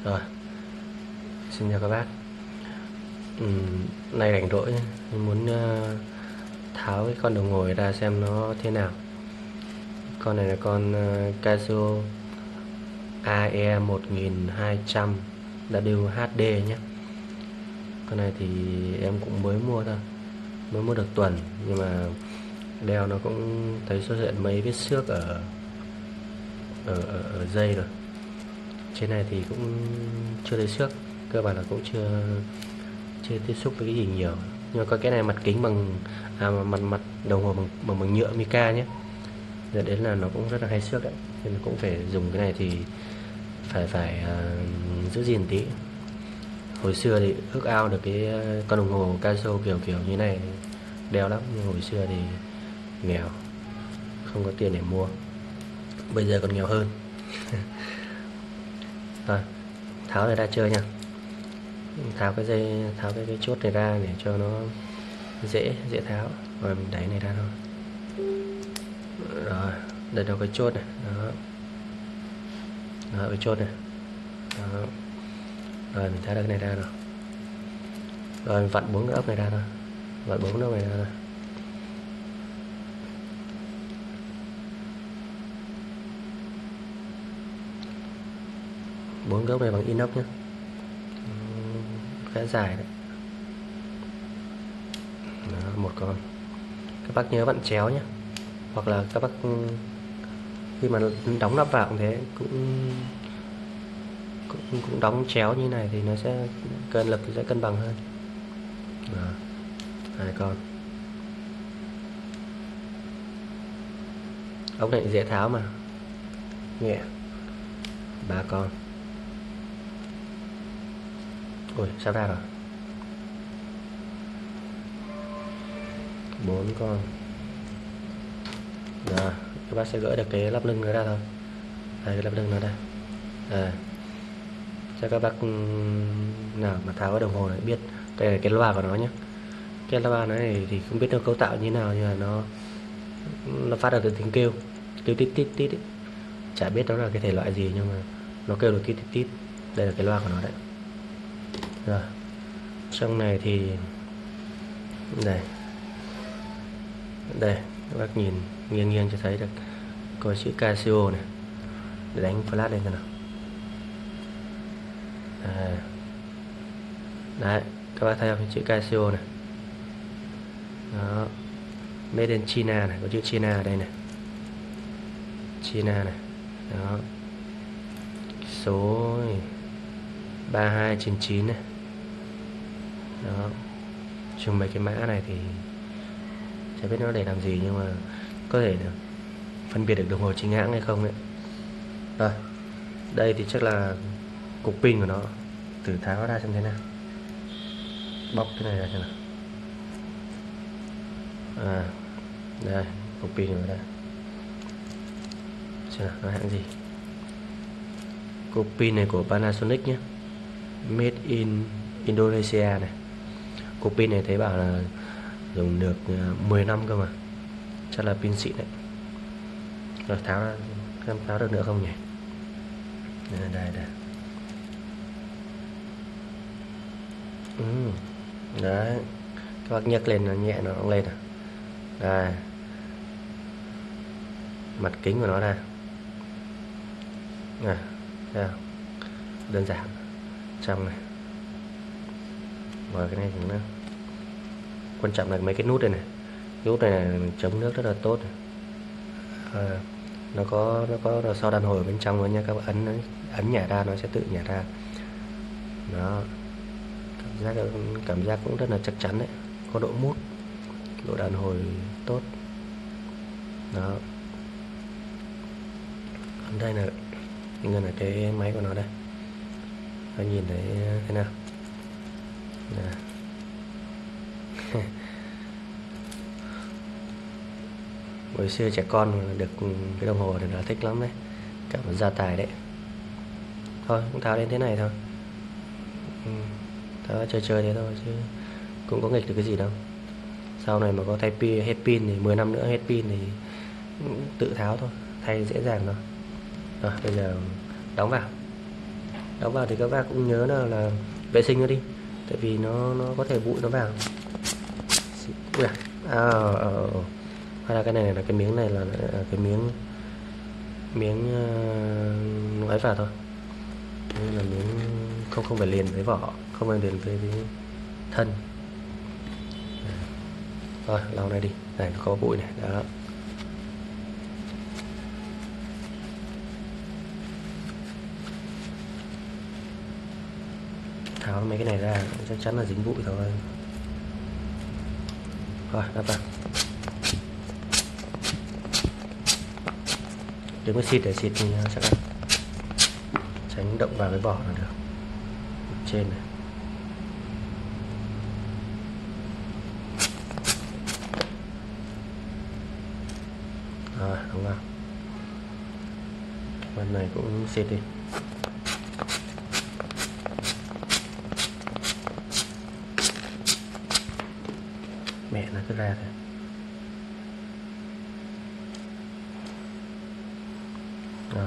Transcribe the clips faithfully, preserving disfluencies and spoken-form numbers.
Rồi, xin chào các bác. Ừm, nay rảnh rỗi mình muốn ờ, tháo cái con đồng hồ này ra xem nó thế nào. Con này là con ờ, Casio a e một nghìn hai trăm W hát đê nhé. Con này thì em cũng mới mua thôi, mới mua được tuần, nhưng mà đeo nó cũng thấy xuất hiện mấy vết xước ở ở, ở, ở dây rồi. Trên này thì cũng chưa thấy xước, cơ bản là cũng chưa chưa tiếp xúc với cái gì nhiều. Nhưng mà có cái này mặt kính bằng à, mặt mặt đồng hồ bằng bằng, bằng nhựa mica nhé, dẫn đến là nó cũng rất là hay xước đấy, nên cũng phải dùng cái này thì phải phải à, giữ gìn tí. Hồi xưa thì ước ao được cái à, con đồng hồ Casio kiểu kiểu như này đeo lắm, nhưng hồi xưa thì nghèo, không có tiền để mua. Bây giờ còn nghèo hơn. Rồi, tháo này ra chơi nha. Tháo cái dây, tháo cái cái chốt này ra để cho nó dễ dễ tháo. Rồi mình đẩy này ra thôi. Rồi, đây là cái chốt này. Đó. Đó, cái chốt này. Đó. Rồi mình tháo được cái này ra rồi. Rồi mình vặn bốn cái ốc này ra thôi. Vặn bốn cái ốc này ra thôi. Bốn cái ốc này bằng inox nhé, khá dài đấy. Đó, một con. Các bác nhớ vặn chéo nhé, hoặc là các bác khi mà đóng nắp vào cũng thế, cũng cũng, cũng đóng chéo như này thì nó sẽ cân lực sẽ cân bằng hơn. Đó, hai con. Ốc này dễ tháo mà, nhẹ. Ba con. Ui, sắp ra rồi. Bốn con. Đó, các bác sẽ gỡ được cái lắp lưng nó ra thôi. Đây, cái lắp lưng nó đây. À, cho các bác nào mà tháo cái đồng hồ này biết đây là cái loa của nó nhé. Cái loa này thì không biết nó cấu tạo như thế nào, nhưng mà nó nó phát ra từ tiếng kêu kêu tít tít tít ấy. Chả biết nó là cái thể loại gì, nhưng mà nó kêu được tít tít tít. Đây là cái loa của nó đấy. Rồi, trong này thì đây đây các bác nhìn nghiêng nghiêng cho thấy được có chữ Casio này, để đánh flash lên nào. À, đấy, các bác thấy không, chữ Casio này. Đó, made in China này, có chữ China ở đây này, China này. Đó, số ba hai chín chín này. Đó, chung mấy cái mã này thì chả biết nó để làm gì, nhưng mà có thể được phân biệt được đồng hồ chính hãng hay không đấy. Rồi, đây thì chắc là cục pin của nó, thử tháo ra xem thế nào. Bóc cái này ra xem nào. À, đây, cục pin của nó đây. Xem nào, nó hãng gì. Cục pin này của Panasonic nhé, made in Indonesia này. Cục pin này thấy bảo là dùng được mười năm cơ mà, chắc là pin xịn đấy. Rồi, tháo ra, em tháo được nữa không nhỉ? Đây, đây, đây. Ừ. Đấy, các bác nhấc lên nó nhẹ, nó cũng lên à. Đây, mặt kính của nó đây. À, thấy không? Đơn giản. Trong này. Và cái này cũng nữa. Quan trọng là mấy cái nút này này. Nút này là chống nước rất là tốt. À, nó có nó có nó so đàn hồi ở bên trong nữa nha, các bạn ấn ấn nhả ra nó sẽ tự nhả ra. Đó, cảm giác cảm giác cũng rất là chắc chắn đấy, có độ mút, độ đàn hồi tốt. Đó, còn đây là đây là cái máy của nó đây, các nhìn thấy thế nào? Hồi xưa trẻ con được cái đồng hồ này là thích lắm đấy, cảm giác gia tài đấy. Thôi cũng tháo đến thế này thôi. Ừ, tháo chơi chơi thế thôi chứ cũng có nghịch được cái gì đâu. Sau này mà có thay pin hết pin thì mười năm nữa hết pin thì tự tháo thôi, thay dễ dàng thôi. Rồi bây giờ đóng vào. Tháo vào thì các bác cũng nhớ là, là vệ sinh nó đi, tại vì nó nó có thể bụi nó vào. Ui à, à, ờ, ờ, ờ. Hay là cái này là cái miếng này là, là cái miếng miếng uh, ấy vào thôi, nên là miếng không không phải liền với vỏ, không phải liền với, với thân. Rồi lau này đi, này nó có bụi này đó. Tháo mấy cái này ra chắc chắn là dính bụi thôi. Rồi đắp vào, đừng có xịt để xịt thì chắc là tránh động vào cái vỏ là được. Trên này rồi đóng vào, bên này cũng xịt đi. Mẹ nó cứ ra thôi. Rồi.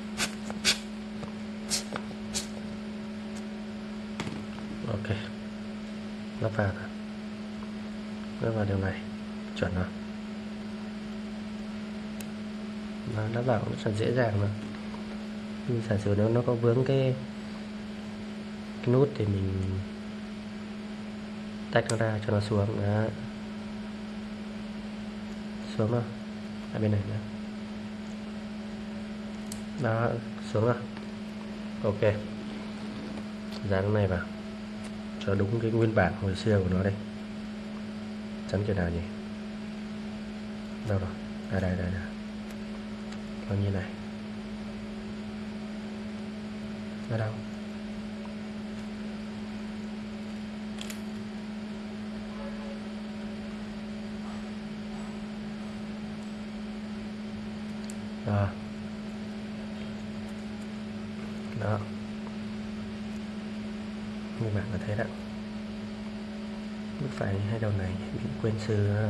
Ok, lắp vào thôi, lắp vào điều này chuẩn rồi. Mà lắp vào cũng rất là dễ dàng mà. Nhưng giả sử nếu nó có vướng cái cái nút thì mình tách nó ra cho nó xuống đó. Xuống rồi, ở bên này nữa đó, xuống rồi. Ok, dán cái này vào cho đúng cái nguyên bản hồi xưa của nó đây. Chắn chỗ nào nhỉ? Đâu rồi? Đây đây đây, đây. Nó như này. Ở đâu? Đó. Đó. Như bạn có thấy đó. Bước phải hai đầu này bị quên xưa.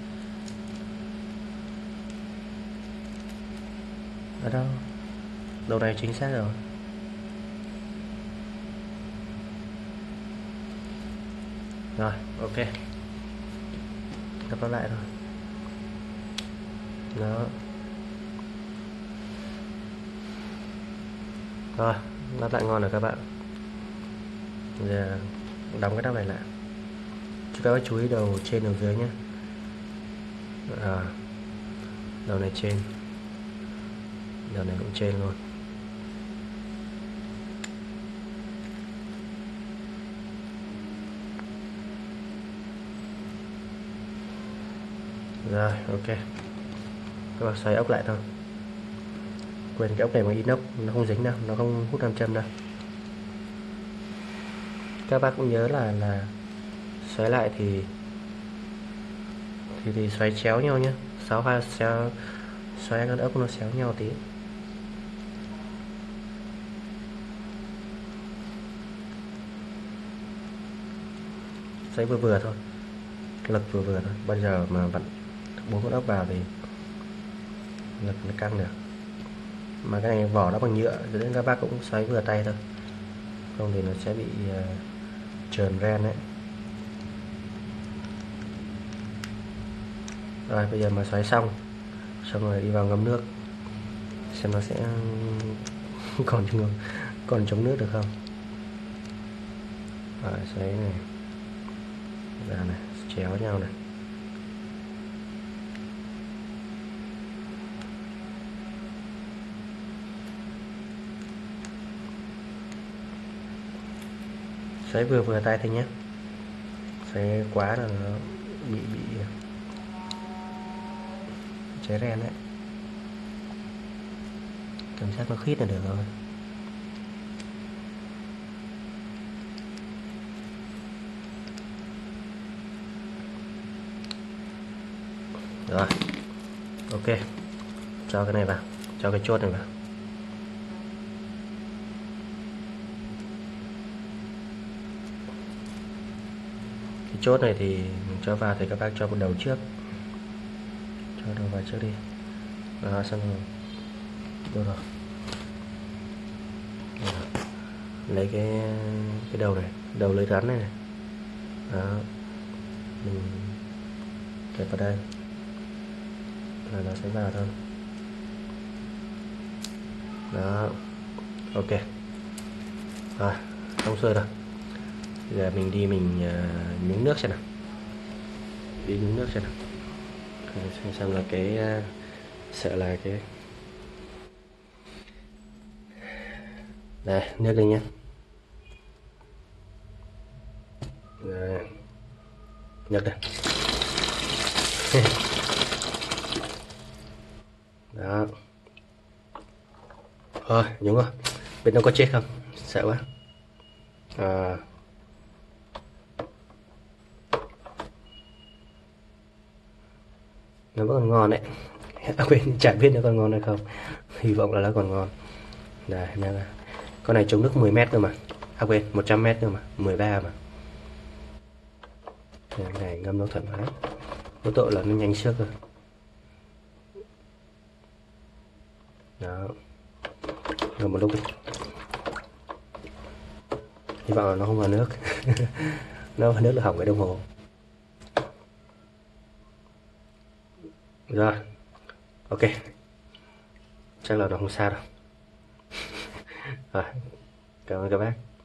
Ở đâu? Đầu này chính xác rồi. Rồi, ok. Lắp nó lại rồi. Đó. Rồi, lắp lại ngon rồi các bạn. Giờ đóng cái nắp này lại. Chúng ta phải chú ý đầu trên đầu dưới nhé. À, đầu này trên, đầu này cũng trên luôn. Rồi, ok. Các bạn xoay ốc lại thôi. Quên cái ốc này bằng inox, nó không dính đâu, nó không hút nam châm đâu. Các bác cũng nhớ là là xoáy lại thì thì thì xoáy chéo nhau nhé, sáu hai xéo, xoáy con ốc nó xéo nhau tí. Xoáy vừa vừa thôi, lực vừa vừa thôi. Bây giờ mà vặn bốn con ốc vào thì lực nó căng được. Mà cái này vỏ nó bằng nhựa nên các bác cũng xoáy vừa tay thôi, không thì nó sẽ bị uh, trườn ren đấy. Rồi bây giờ mà xoáy xong xong rồi đi vào ngâm nước xem nó sẽ còn chống còn chống nước được không. Rồi xoáy này ra này, chéo nhau này. Xoáy vừa vừa tay thôi nhé, xoáy quá là nó bị bị cháy ren đấy. Cảm giác nó khít là được rồi. Rồi ok, cho cái này vào, cho cái chốt này vào. Cái chốt này thì mình cho vào thì các bác cho một đầu trước, cho đầu vào trước đi. Đó, xong rồi đâu rồi. lấy cái cái đầu này, đầu lưới rắn này, này. Đó, mình kẹp vào đây là nó sẽ vào thôi. Đó, ok rồi, xong xuôi rồi. Giờ mình đi mình uh, nhúng nước xem nào, đi nhúng nước xem nào, xem, xem là cái uh, sợ là cái đây nước đây nhé. Rồi, nhấc đây. Đó, thôi nhúng rồi, bên trong có chết không, sợ quá. À, nó vẫn còn ngon đấy. À, quên, chẳng biết nó còn ngon hay không, hy vọng là nó còn ngon. Đây, đây con này chống nước mười mét cơ mà, à quên, một trăm mét cơ mà, mười ba mà. Đây, cái này ngâm nó thoải mái, có tội là nó nhanh xước rồi. Đó, ngâm một lúc đi, hy vọng là nó không vào nước. Nó vào nước là hỏng cái đồng hồ. Rồi, ok, chắc là nó không sao đâu. Rồi, cảm ơn các bác.